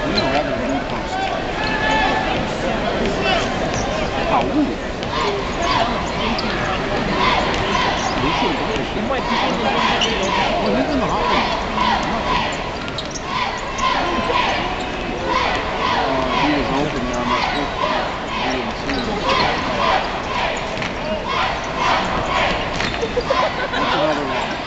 don't have a lead post. Oh, ooh. He might be in the hot one. He is open now. I didn't see him. That's another one.